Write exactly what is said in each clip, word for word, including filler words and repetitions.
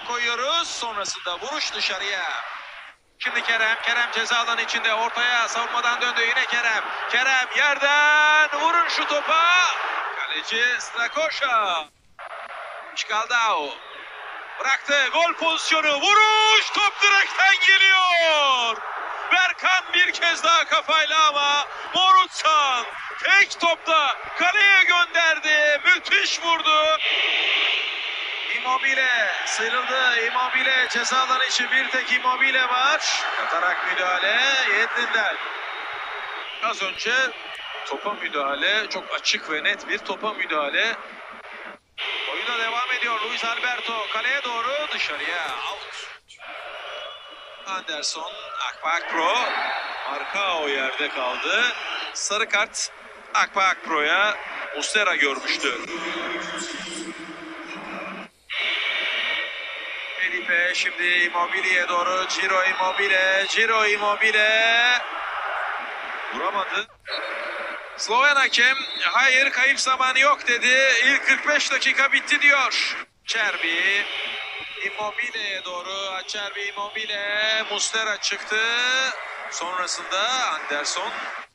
koyuyoruz. Sonrasında vuruş dışarıya. Şimdi Kerem. Kerem ceza alanı içinde. Ortaya savunmadan döndü. Yine Kerem. Kerem yerden. Vurun şu topa. Kaleci Strakoşa. Çikaldao. Bıraktı. Gol pozisyonu. Vuruş. Top direkten geliyor. Berkan bir kez daha kafayla ama Morutsan tek topla kaleye gönderdi. Müthiş vurdu. Immobile sıyrıldı. Immobile ceza alanı içi bir tek Immobile var. Katarak müdahale Yedlin'den. Az önce topa müdahale, çok açık ve net bir topa müdahale. Oyuna devam ediyor Luis Alberto. Kaleye doğru dışarıya. Out. Anderson, Akbak-Pro. Arka o yerde kaldı. Sarı kart Akbak-Pro'ya Muslera görmüştü. Felipe şimdi Immobile'ye doğru. Ciro Immobile. Ciro Immobile. Vuramadı. Sloven hakem hayır kayıp zamanı yok dedi. İlk kırk beş dakika bitti diyor. Acerbi Immobile'ye doğru. Acerbi Immobile. Muslera çıktı. Sonrasında Anderson.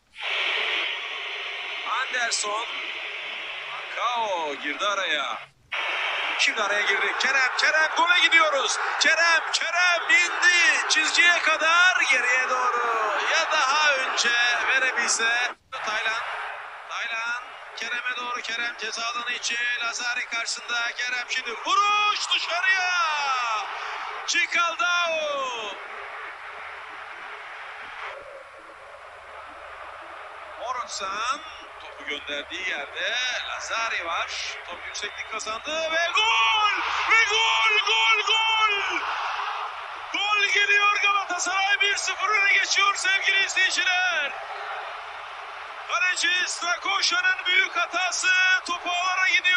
Anderson. Kao girdi araya. Şimdi araya girdik. Kerem, Kerem gole gidiyoruz. Kerem, Kerem indi. Çizgiye kadar geriye doğru. Ya daha önce verebilse. Taylan, Taylan. Kerem'e doğru. Kerem ceza alanı içi. Lazari karşısında. Kerem şimdi vuruş dışarıya. Çikaldao. Morutsan topu gönderdiği yerde Lazari var. Top yükseklik kazandı ve gol! Ve gol! Gol! Gol! Gol geliyor Galatasaray bir sıfır öne geçiyor sevgili izleyiciler. Kaleci Strakoşa'nın büyük hatası topu ağlara gidiyor.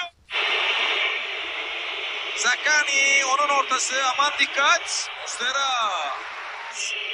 Zakani onun ortası aman dikkat. Muslera.